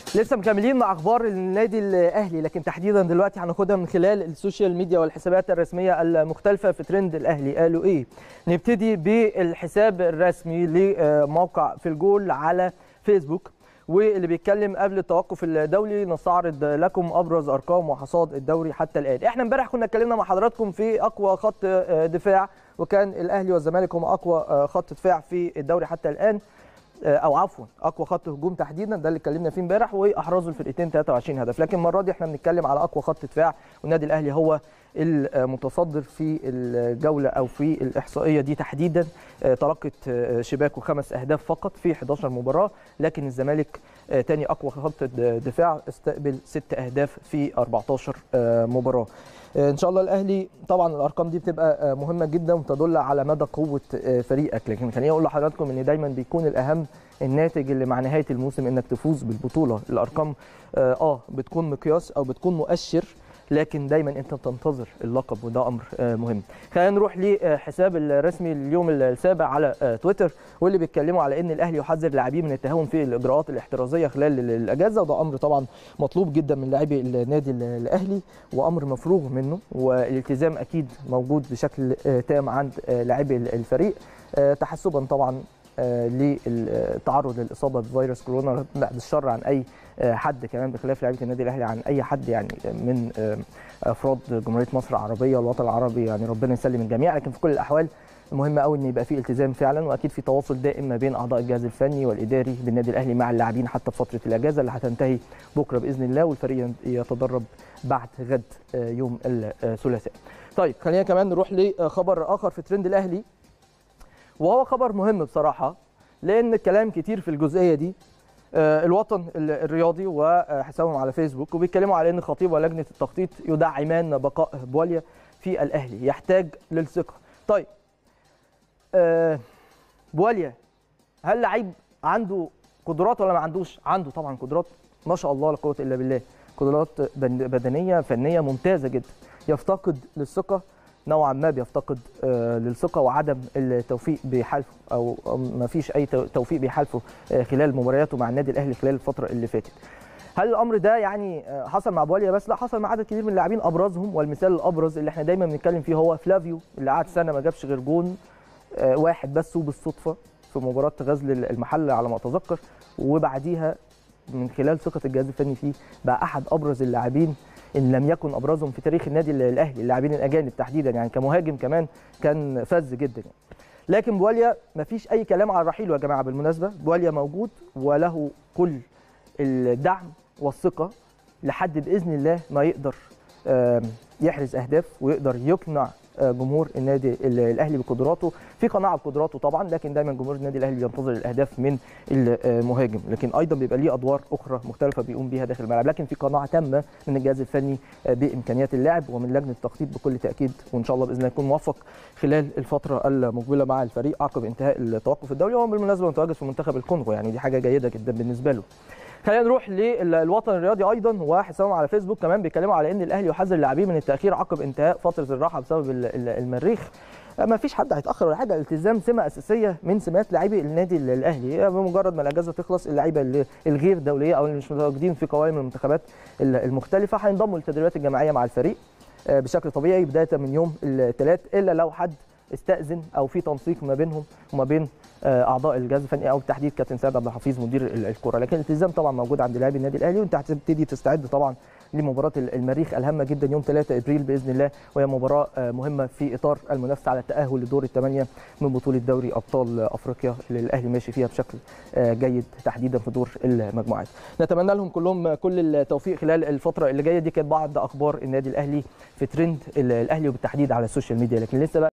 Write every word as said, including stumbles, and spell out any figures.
لسه مكملين مع اخبار النادي الاهلي، لكن تحديدا دلوقتي هناخدها من خلال السوشيال ميديا والحسابات الرسميه المختلفه في ترند الاهلي. قالوا ايه؟ نبتدي بالحساب الرسمي لموقع في الجول على فيسبوك، واللي بيتكلم قبل التوقف الدولي نستعرض لكم ابرز ارقام وحصاد الدوري حتى الان. احنا امبارح كنا اتكلمنا مع حضراتكم في اقوى خط دفاع، وكان الاهلي والزمالك هم اقوى خط دفاع في الدوري حتى الان، او عفوا اقوى خط هجوم تحديدا، ده اللي اتكلمنا فيه امبارح، واحرزوا الفرقتين ثلاثة وعشرين هدف. لكن المره دي احنا بنتكلم على اقوى خط دفاع، والنادي الاهلي هو المتصدر في الجوله او في الاحصائيه دي تحديدا. تلقت شباكه خمس اهداف فقط في إحدى عشرة مباراه، لكن الزمالك ثاني اقوى خط دفاع استقبل ست اهداف في أربعة عشر مباراه. ان شاء الله الاهلي طبعا الارقام دي بتبقى مهمه جدا وتدل على مدى قوه فريقك، لكن خليني اقول لحضراتكم ان دايما بيكون الاهم الناتج اللي مع نهايه الموسم انك تفوز بالبطوله. الارقام اه بتكون مقياس او بتكون مؤشر، لكن دايما انت بتنتظر اللقب وده امر مهم. خلينا نروح لحساب الرسمي اليوم السابع على تويتر، واللي بيتكلموا على ان الاهلي يحذر لاعبيه من التهاون في الاجراءات الاحترازيه خلال الاجازه، وده امر طبعا مطلوب جدا من لاعبي النادي الاهلي وامر مفروغ منه، والالتزام اكيد موجود بشكل تام عند لاعبي الفريق تحسبا طبعا للتعرض للاصابه بفيروس كورونا، بعد الشر عن اي حد كمان بخلاف لعيبه النادي الاهلي عن اي حد يعني من افراد جمهوريه مصر العربيه والوطن العربي، يعني ربنا يسلم الجميع. لكن في كل الاحوال مهم قوي ان يبقى في التزام فعلا، واكيد في تواصل دائم ما بين اعضاء الجهاز الفني والاداري بالنادي الاهلي مع اللاعبين حتى في فتره الاجازه اللي هتنتهي بكره باذن الله، والفريق يتدرب بعد غد يوم الثلاثاء. طيب خلينا كمان نروح لخبر اخر في ترند الاهلي، وهو خبر مهم بصراحه لان الكلام كتير في الجزئيه دي. الوطن الرياضي وحسابهم على فيسبوك وبيتكلموا على ان خطيب ولجنه التخطيط يدعمان بقاء بواليا في الاهلي، يحتاج للثقه. طيب بواليا هل لعيب عنده قدرات ولا ما عندوش؟ عنده طبعا قدرات ما شاء الله لا قوه الا بالله، قدرات بدنيه فنيه ممتازه جدا. يفتقد للثقه نوعا ما، بيفتقد للثقه وعدم التوفيق بيحالفه، او ما فيش اي توفيق بيحالفه خلال مبارياته مع النادي الاهلي خلال الفتره اللي فاتت. هل الامر ده يعني حصل مع بواليا بس؟ لا، حصل مع عدد كبير من اللاعبين، ابرزهم والمثال الابرز اللي احنا دايما بنتكلم فيه هو فلافيو، اللي قعد سنه ما جابش غير جون واحد بس وبالصدفه في مباراه غزل المحله على ما اتذكر، وبعديها من خلال ثقه الجهاز الفني فيه بقى احد ابرز اللاعبين ان لم يكن ابرزهم في تاريخ النادي الاهلي، اللاعبين الاجانب تحديدا، يعني كمهاجم كمان كان فذ جدا يعني. لكن بواليا مفيش اي كلام على رحيله يا جماعه، بالمناسبه بواليا موجود وله كل الدعم والثقه لحد باذن الله ما يقدر يحرز اهداف ويقدر يقنع جمهور النادي الاهلي بقدراته، في قناعه بقدراته طبعا، لكن دايما جمهور النادي الاهلي بينتظر الاهداف من المهاجم، لكن ايضا بيبقى ليه ادوار اخرى مختلفه بيقوم بيها داخل الملعب، لكن في قناعه تامه من الجهاز الفني بامكانيات اللاعب ومن لجنه التخطيط بكل تاكيد، وان شاء الله باذن الله يكون موفق خلال الفتره المقبله مع الفريق عقب انتهاء التوقف الدولي. هو بالمناسبه متواجد في منتخب الكونغو، يعني دي حاجه جيده جدا بالنسبه له. خلينا نروح للوطن الرياضي ايضا وحسابهم على فيسبوك، كمان بيتكلموا على ان الاهلي يحذر اللاعبين من التاخير عقب انتهاء فتره الراحه بسبب المريخ. ما فيش حد هيتاخر ولا حاجه، الالتزام سمه اساسيه من سمات لاعبي النادي الاهلي، بمجرد ما الاجازه تخلص اللعيبه الغير دوليه او اللي مش متواجدين في قوائم المنتخبات المختلفه هينضموا للتدريبات الجماعيه مع الفريق بشكل طبيعي بدايه من يوم الثلاث، الا لو حد استأذن او في تنسيق ما بينهم وما بين اعضاء الجهاز الفني او بالتحديد كابتن سيد عبد الحفيظ مدير الكره، لكن الالتزام طبعا موجود عند لاعبي النادي الاهلي، وانت هتبتدي تستعد طبعا لمباراه المريخ الهامه جدا يوم ثلاثة ابريل باذن الله، وهي مباراه مهمه في اطار المنافسه على التاهل لدور الثمانيه من بطوله دوري ابطال افريقيا اللي الاهلي ماشي فيها بشكل جيد تحديدا في دور المجموعات. نتمنى لهم كلهم كل التوفيق خلال الفتره اللي جايه. دي كانت بعض اخبار النادي الاهلي في ترند الاهلي وبالتحديد على السوشيال ميديا، لكن لسه بقى